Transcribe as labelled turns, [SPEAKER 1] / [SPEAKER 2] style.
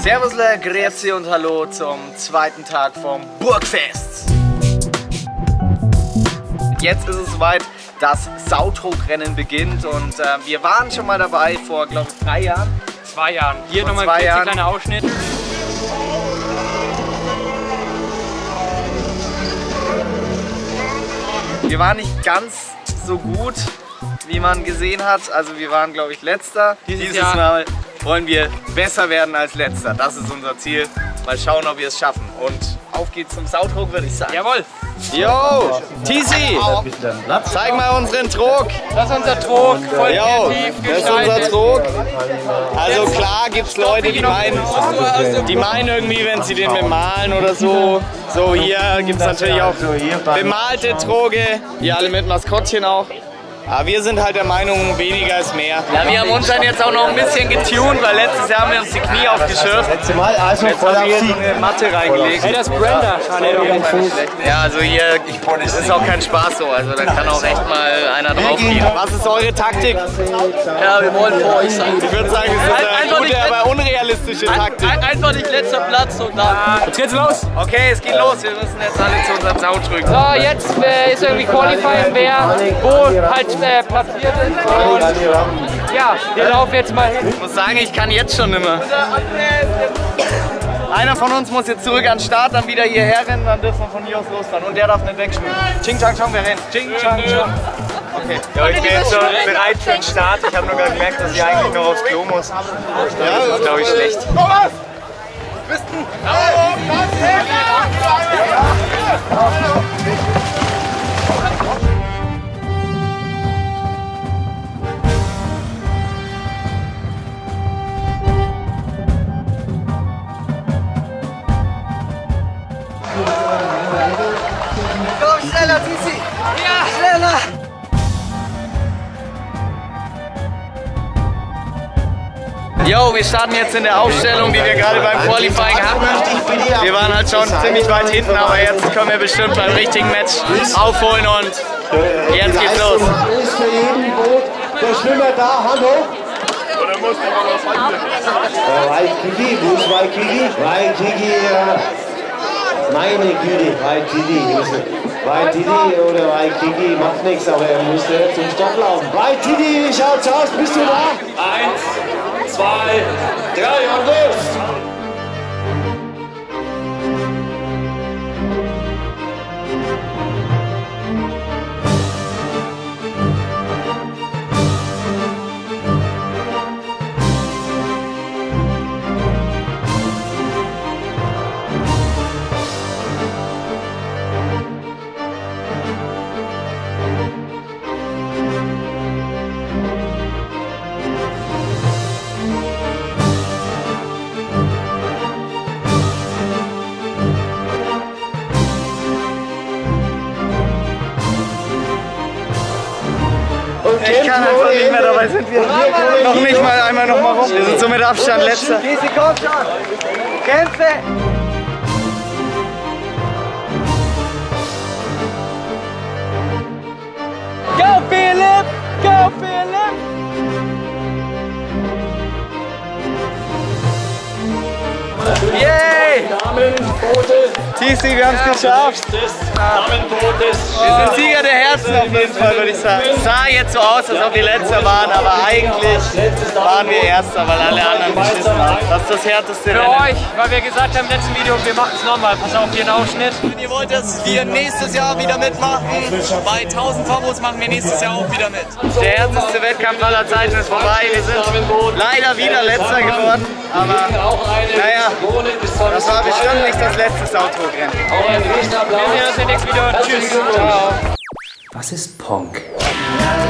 [SPEAKER 1] Servus, grüezi und hallo zum zweiten Tag vom Burgfest. Jetzt ist es soweit, das Sautrogrennen beginnt und wir waren schon mal dabei vor, glaube ich, 3 Jahren.
[SPEAKER 2] 2 Jahren. Hier nochmal ein kleiner Ausschnitt.
[SPEAKER 1] Wir waren nicht ganz so gut, wie man gesehen hat. Also wir waren, glaube ich, Letzter. Dieses Mal wollen wir besser werden als Letzter. Das ist unser Ziel. Mal schauen, ob wir es schaffen. Und auf geht's zum Sautrog, würde ich sagen.
[SPEAKER 2] Jawohl!
[SPEAKER 1] Yo! Tizi! Zeig mal unseren Trog!
[SPEAKER 2] Das ist unser Trog, voll kreativ
[SPEAKER 1] das ist unser Trog. Also klar gibt es Leute, die meinen irgendwie, wenn sie den bemalen oder so. So, hier gibt es natürlich auch bemalte Troge. Hier alle mit Maskottchen auch. Aber wir sind halt der Meinung, weniger ist mehr. Ja, wir haben uns dann jetzt auch noch ein bisschen getuned, weil letztes Jahr haben wir uns die Knie aufgeschürft. Letztes Mal also voll auf die Matte reingelegt.
[SPEAKER 2] Hey, das ist Brenda.
[SPEAKER 1] Ja, also hier ist auch kein Spaß so. Also da kann auch echt mal einer drauf gehen. Was ist eure Taktik?
[SPEAKER 2] Ja, wir wollen vor euch sein.
[SPEAKER 1] Ich würde sagen, es ist eine gute, aber unrealistische Taktik.
[SPEAKER 2] Einfach nicht letzter Platz und dann. Jetzt geht's los.
[SPEAKER 1] Okay, es geht los. Wir müssen jetzt alle zu unserem Sautrog.
[SPEAKER 2] So, jetzt ist irgendwie Qualifying, wer wo halt platziert ist. Und ja, wir laufen jetzt mal hin.
[SPEAKER 1] Ich muss sagen, ich kann jetzt schon nimmer. Einer von uns muss jetzt zurück an den Start, dann wieder hierher rennen, dann dürfen wir von hier aus losfahren. Und der darf nicht wegschwimmen. Ching, chang, chang, wir rennen. Ching, chang, chang. Okay. Ja, ich bin jetzt schon bereit für den Start. Ich habe nur gerade gemerkt, dass ich eigentlich noch aufs Klo muss. Ja, das ist, glaube ich, schlecht. Thomas! Bist du? Komm, schneller, Tizi! Ja, schneller! Jo, wir starten jetzt in der Aufstellung, die wir gerade beim Qualifying hatten. Wir waren halt schon ziemlich weit hinten, aber jetzt können wir bestimmt beim richtigen Match aufholen und jetzt geht's los.
[SPEAKER 3] Ist für jeden Boot der Schwimmer da, Hand hoch.
[SPEAKER 4] Oder muss ich mal was anderes?
[SPEAKER 3] Waikiki, wo ist Waikiki? Waikiki, meine Güte, Waikiki. Waikiki oder Waikiki, macht nichts, aber er müsste zum Stopp laufen. Waikiki, wie schaut's aus? Bist du da?
[SPEAKER 4] 1, 2, 3 und los!
[SPEAKER 1] Ich kann einfach nicht mehr, dabei sind wir noch nicht mal einmal noch mal rum. Wir sind so mit Abstand Letzter. Kämpfe!
[SPEAKER 2] Go Philipp! Go Philipp!
[SPEAKER 1] Yay! Tizi, wir haben es geschafft. Wir sind Sieger der Herzen auf jeden Fall, würde ich sagen. Es sah jetzt so aus, als ob wir Letzter waren, aber eigentlich waren wir Erster, weil alle anderen beschissen haben. Das ist das härteste
[SPEAKER 2] Für
[SPEAKER 1] Rennen.
[SPEAKER 2] euch, weil wir gesagt haben im letzten Video, wir machen es nochmal. Pass auf, hier ein Ausschnitt.
[SPEAKER 1] Wenn ihr wollt, dass wir nächstes Jahr wieder mitmachen, bei 1000 Favos machen wir nächstes Jahr auch wieder mit. Der härteste Wettkampf aller Zeiten ist vorbei. Wir sind leider wieder Letzter geworden, aber naja, das war bestimmt nicht das letzte Sautrogrennen.
[SPEAKER 2] Wir sehen uns im nächsten Video. Tschüss. Ciao.
[SPEAKER 5] Was ist Ponk?
[SPEAKER 3] Ja,